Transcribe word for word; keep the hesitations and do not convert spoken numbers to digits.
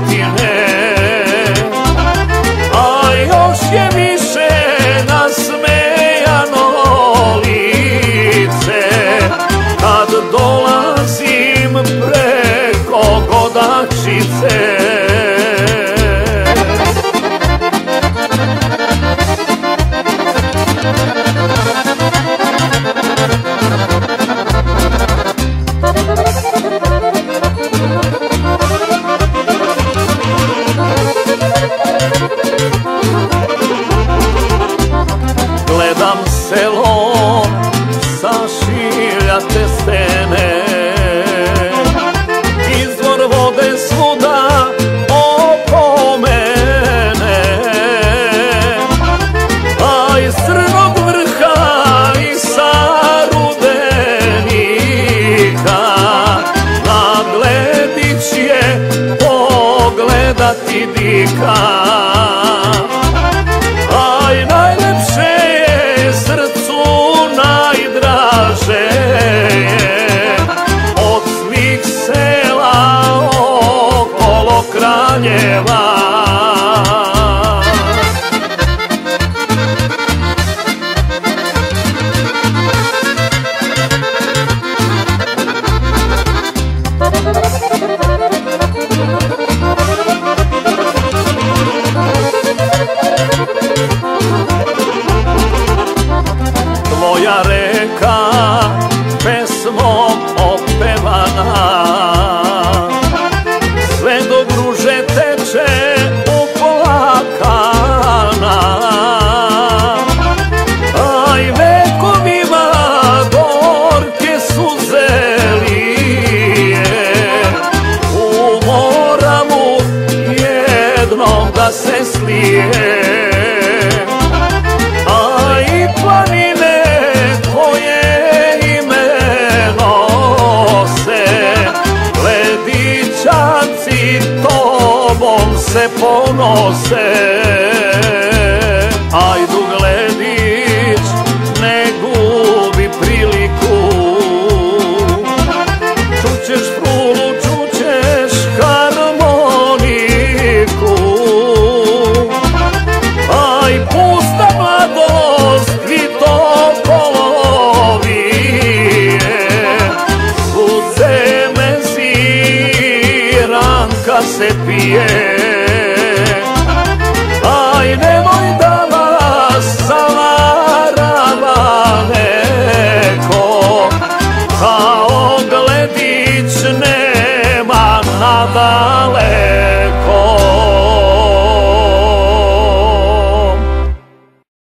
godine, a još je više nasmejano lice kad dolazim preko Godačice. Gledam selo sa šiljate stene, izvor vode svuda oko mene, a iz Crnog Vrha i sa Rudenika na Gledić je pogledati dika. Aj, najlepše je srcu najdraže je od svih sela okolo Kraljeva. Tvoja reka pesmom opevana sve do Gruže teče uplakana, aj vekovima gorke suze lije u Moravu jednom da se slije. A i planine koje ime nose, Gledićanci tobom se ponose. Ajdu Gledić, ne gubi priliku, čućeš frulu, čućeš harmoniku. Aj, pusta mladost, kvito polovije, svud se mezi ranka se pije.